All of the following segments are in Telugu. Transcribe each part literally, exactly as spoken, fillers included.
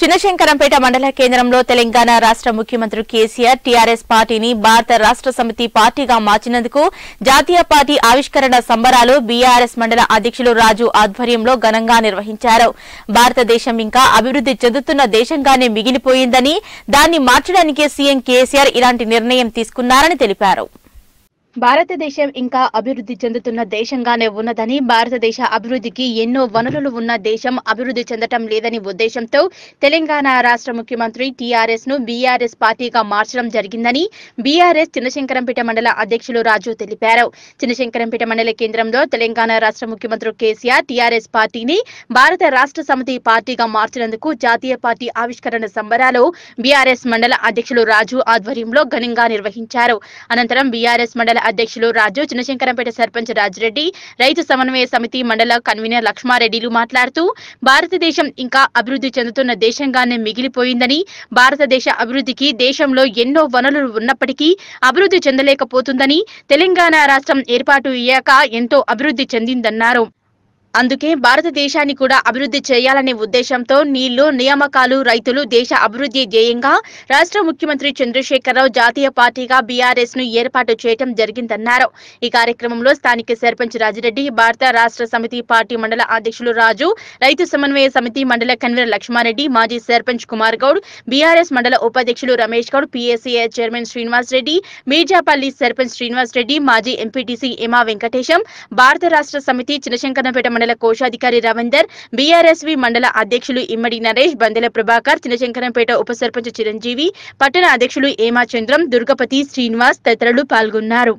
చిన్నశంకరంపేట మండల కేంద్రంలో తెలంగాణ రాష్ట్ర ముఖ్యమంత్రి కేసీఆర్ టీఆర్ఎస్ పార్టీని భారత రాష్ట్ర సమితి పార్టీగా మార్చినందుకు జాతీయ పార్టీ ఆవిష్కరణ సంబరాలు బీఆర్ఎస్ మండల అధ్యక్షులు రాజు ఆధ్వర్యంలో ఘనంగా నిర్వహించారు. భారతదేశం ఇంకా అభివృద్ధి చెందుతున్న దేశంగానే మిగిలిపోయిందని, దాన్ని మార్చడానికే సీఎం కేసీఆర్ ఇలాంటి నిర్ణయం తీసుకున్నారని తెలిపారు. భారతదేశం ఇంకా అభివృద్ధి చెందుతున్న దేశంగానే ఉన్నదని, భారతదేశ అభివృద్ధికి ఎన్నో వనరులు ఉన్న దేశం అభివృద్ధి చెందటం లేదని ఉద్దేశంతో తెలంగాణ రాష్ట్ర ముఖ్యమంత్రి టీఆర్ఎస్ ను బీఆర్ఎస్ పార్టీగా మార్చడం జరిగిందని బీఆర్ఎస్ చిన్నశంకరంపేట మండల అధ్యక్షులు రాజు తెలిపారు. చిన్నశంకరంపేట మండల కేంద్రంలో తెలంగాణ రాష్ట్ర ముఖ్యమంత్రి కేసీఆర్ టీఆర్ఎస్ పార్టీని భారత రాష్ట్ర సమితి పార్టీగా మార్చినందుకు జాతీయ పార్టీ ఆవిష్కరణ సంబరాలు బీఆర్ఎస్ మండల అధ్యక్షులు రాజు ఆధ్వర్యంలో ఘనంగా నిర్వహించారు. అనంతరం బీఆర్ఎస్ మండల అధ్యక్షులు రాజు, చిన్నశంకరంపేట సర్పంచ్ రాజిరెడ్డి, రైతు సమన్వయ సమితి మండల కన్వీనర్ లక్ష్మారెడ్డిలు మాట్లాడుతూ భారతదేశం ఇంకా అభివృద్ధి చెందుతున్న దేశంగానే మిగిలిపోయిందని, భారతదేశ అభివృద్ధికి దేశంలో ఎన్నో వనరులు ఉన్నప్పటికీ అభివృద్ధి చెందలేకపోతుందని, తెలంగాణ రాష్ట్రం ఏర్పాటు అయ్యాక ఎంతో అభివృద్ధి చెందిందన్నారు. అందుకే భారతదేశాన్ని కూడా అభివృద్ధి చేయాలనే ఉద్దేశంతో నీళ్లు, నియామకాలు, రైతులు, దేశ అభివృద్ధి ధ్యేయంగా రాష్ట్ర ముఖ్యమంత్రి చంద్రశేఖరరావు జాతీయ పార్టీగా బీఆర్ఎస్ ను ఏర్పాటు చేయడం జరిగిందన్నారు. ఈ కార్యక్రమంలో స్థానిక సర్పంచ్ రాజిరెడ్డి, భారత రాష్ట్ర సమితి పార్టీ మండల అధ్యక్షులు రాజు, రైతు సమన్వయ సమితి మండల కన్వీనర్ లక్ష్మారెడ్డి, మాజీ సర్పంచ్ కుమార్ గౌడ్, బీఆర్ఎస్ మండల ఉపాధ్యక్షులు రమేష్ గౌడ్, పీఎస్సీఐ చైర్మన్ శ్రీనివాస్ రెడ్డి, మీర్జాపల్లి సర్పంచ్ శ్రీనివాస్ రెడ్డి, మాజీ ఎంపీటీసీ ఎమా వెంకటేశం, భారత రాష్ట్ర సమితి చిన్నశంకరంపేట మండల కోశాధికారి రవీందర్, బీఆర్ఎస్వి మండల అధ్యక్షులు ఇమ్మడి నరేష్, బందెల ప్రభాకర్, చిన్నశంకరంపేట ఉప సర్పంచ్ చిరంజీవి, పట్టణ అధ్యక్షులు ఏమా చంద్రం, దుర్గపతి, శ్రీనివాస్ తదితరులు పాల్గొన్నారు.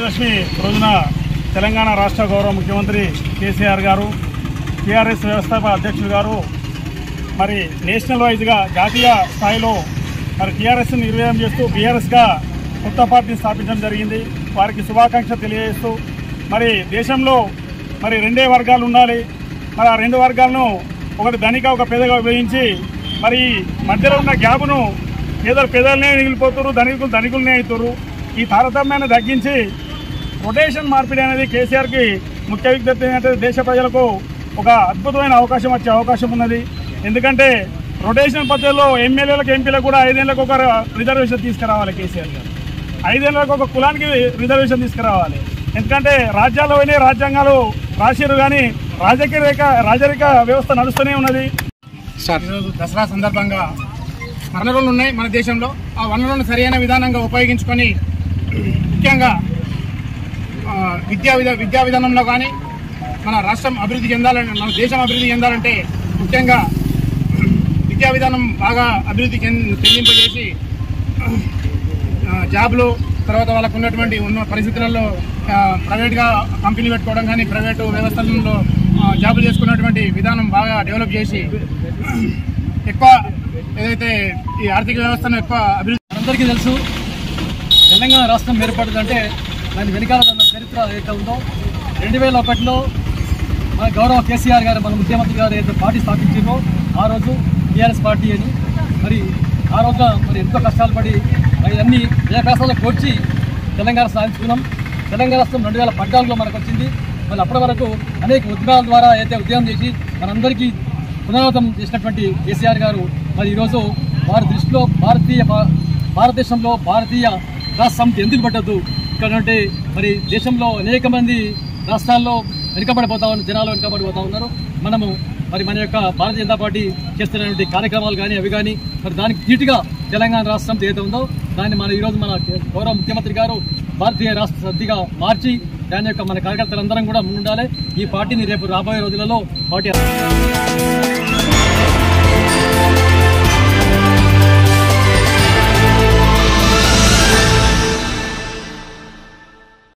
తెలంగాణ రాష్ట్ర గౌరవ ముఖ్యమంత్రి కేసీఆర్ గారు, టీఆర్ఎస్ వ్యవస్థాపక అధ్యక్షులు గారు మరి నేషనల్ వైజ్గా జాతీయ స్థాయిలో మరి టీఆర్ఎస్ నిర్వహణ చేస్తూ బీఆర్ఎస్గా కొత్త పార్టీని స్థాపించడం జరిగింది. వారికి శుభాకాంక్షలు తెలియజేస్తూ మరి దేశంలో మరి రెండే వర్గాలు ఉండాలి. మరి ఆ రెండు వర్గాలను ఒకటి ధనిక, ఒక పేదగా విభజించి మరి మధ్యలో ఉన్న గ్యాప్ను పేదలు పేదలనే మిగిలిపోతారు, ధనికులు ధనికులనే అవుతారు. ఈ తారతమ్యాన్ని తగ్గించి రొటేషన్ మార్పిడి అనేది కేసీఆర్కి ముఖ్య విజ్ఞప్తి ఏంటంటే దేశ ప్రజలకు ఒక అద్భుతమైన అవకాశం వచ్చే అవకాశం ఉన్నది. ఎందుకంటే రొటేషన్ పద్ధతిలో ఎమ్మెల్యేలకు, ఎంపీలకు కూడా ఐదేళ్లకు ఒక రిజర్వేషన్ తీసుకురావాలి కేసీఆర్ గారు. ఐదేళ్లకు ఒక కులానికి రిజర్వేషన్ తీసుకురావాలి. ఎందుకంటే రాజ్యాల్లో పోయినా రాజ్యాంగాలు రాశారు కానీ రాజకీయ రేఖ రాజరిక వ్యవస్థ నడుస్తూనే ఉన్నది. ఈరోజు దసరా సందర్భంగా వనరులు ఉన్నాయి మన దేశంలో. ఆ వనరులను సరైన విధానంగా ఉపయోగించుకొని ముఖ్యంగా విద్యా విధా విద్యా విధానంలో కానీ మన రాష్ట్రం అభివృద్ధి చెందాలంటే, మన దేశం అభివృద్ధి చెందాలంటే ముఖ్యంగా విద్యా విధానం బాగా అభివృద్ధి చెందింపజేసి జాబ్లు, తర్వాత వాళ్ళకు ఉన్నటువంటి ఉన్న పరిస్థితులలో ప్రైవేట్గా కంపెనీ పెట్టుకోవడం కానీ ప్రైవేటు వ్యవస్థలలో జాబులు చేసుకున్నటువంటి విధానం బాగా డెవలప్ చేసి ఎక్కువ ఏదైతే ఈ ఆర్థిక వ్యవస్థను ఎక్కువ అభివృద్ధి. అందరికీ తెలుసు, తెలంగాణ రాష్ట్రం ఏర్పడిందంటే దాని వెనకాల ఉన్న చరిత్ర ఏదైతే ఉందో, రెండు వేల ఒకటిలో మన గౌరవ కేసీఆర్ గారు, మన ముఖ్యమంత్రి గారు ఏదైతే పార్టీ స్థాపించారో ఆ రోజు టీఆర్ఎస్ పార్టీ అని, మరి ఆ రోజున మరి ఎంతో కష్టాలు పడి మరి అన్ని వ్యవకాశాలు కోర్చి తెలంగాణ సాధించుకున్నాం. తెలంగాణ రాష్ట్రం రెండు వేల పద్నాలుగులో మనకు వచ్చింది. మరి అప్పటి వరకు అనేక ఉద్యమాల ద్వారా అయితే ఉద్యమం చేసి మనందరికీ పునరావృతం చేసినటువంటి కేసీఆర్ గారు మరి ఈరోజు వారి దృష్టిలో భారతీయ భారతదేశంలో భారతీయ రాష్ట్ర సమితి ఎందుకు పట్టద్దు, ఇక్కడ మరి దేశంలో అనేక మంది రాష్ట్రాల్లో వెనుకబడిపోతా ఉన్నారు, జనాలు వెనుకబడిపోతూ ఉన్నారు. మనము మరి మన యొక్క భారతీయ జనతా పార్టీ చేస్తున్నటువంటి కార్యక్రమాలు కానీ అవి కానీ మరి దానికి ధీటుగా తెలంగాణ రాష్ట్రం ఏదైతే ఉందో దాన్ని మన ఈరోజు మన గౌరవ ముఖ్యమంత్రి గారు భారతీయ రాష్ట్ర సమితిగా మార్చి దాని యొక్క మన కార్యకర్తలందరం కూడా ముందుండాలి. ఈ పార్టీని రేపు రాబోయే రోజులలో పార్టీ